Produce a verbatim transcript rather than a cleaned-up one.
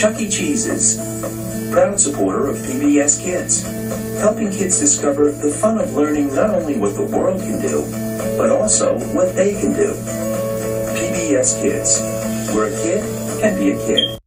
Chuck E. Cheese's, proud supporter of P B S Kids, helping kids discover the fun of learning not only what the world can do, but also what they can do. P B S Kids, where a kid can be a kid.